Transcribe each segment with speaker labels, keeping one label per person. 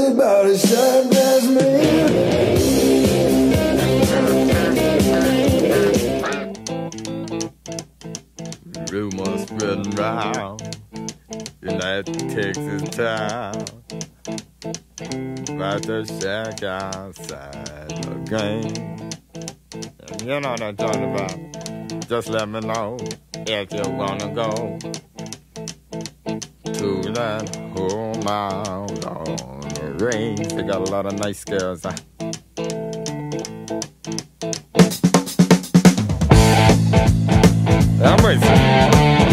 Speaker 1: crazy about a same as me.
Speaker 2: Rumors spreading round in that Texas town about the shack outside the game. And you know what I'm talking about. Just let me know if you wanna go to that home out on the range. They got a lot of nice girls. I'm racing.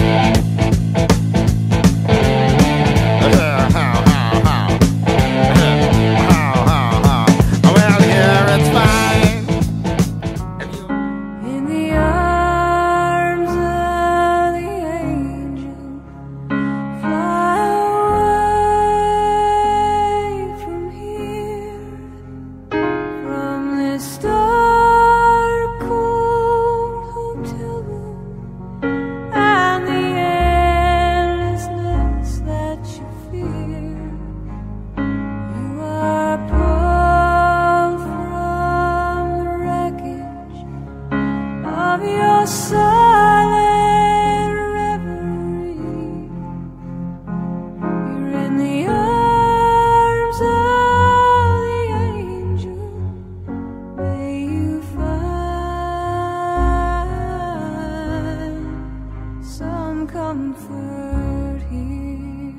Speaker 3: Comfort here.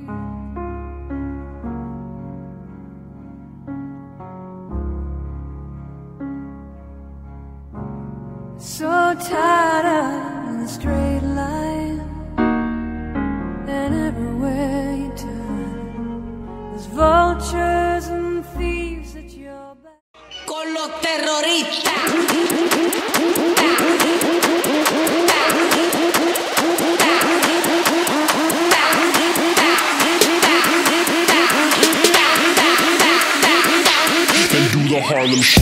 Speaker 3: So tired of the straight line, and everywhere you turn, there's vultures and thieves at your back.
Speaker 4: Con los terroristas.
Speaker 5: The Harlem Shake.